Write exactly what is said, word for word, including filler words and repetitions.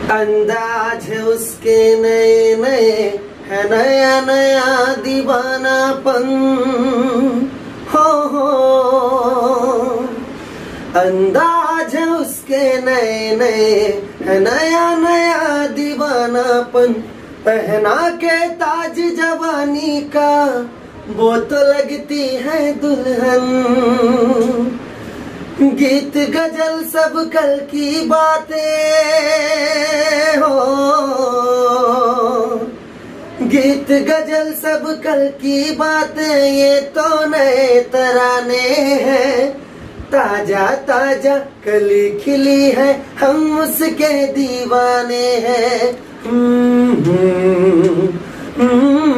अंदाज है उसके नए नए, है नया नया दीवानापन। हो हो अंदाज है उसके नए नए, है नया नया दीवानापन। पहना के ताज जवानी का वो तो लगती है दुल्हन। गीत गजल सब कल की बातें हो, गीत गजल सब कल की बातें, ये तो नए तराने हैं। ताजा ताजा कली खिली है, हम उसके दीवाने हैं। हम्म हम्म हम्म